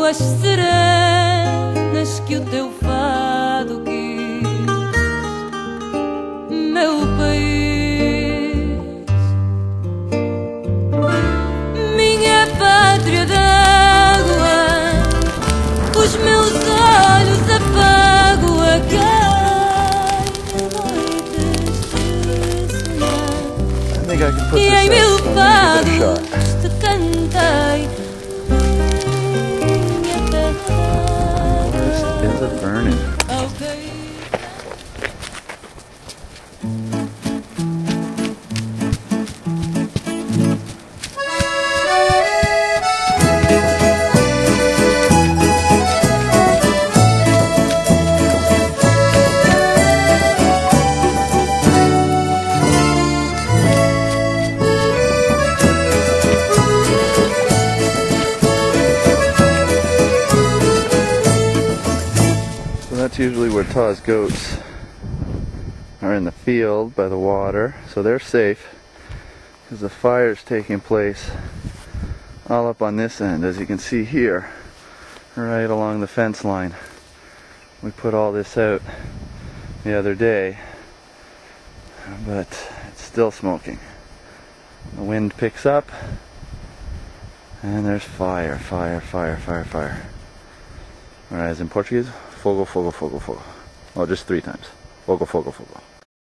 águas serenas que o teu fado quis, meu país, minha pátria d'água, os meus olhos apago a I think I can put e this em mil up. Let me give it a shot. fados te cantei. Is it burning? That's usually where Taw's goats are, in the field by the water, so they're safe because the fire's taking place all up on this end, as you can see here, right along the fence line. We put all this out the other day, but it's still smoking. The wind picks up and there's fire, fire, fire, fire, fire. Or as in Portuguese, fogo, fogo, fogo, fogo. Well, just 3 times. Fogo, fogo, fogo.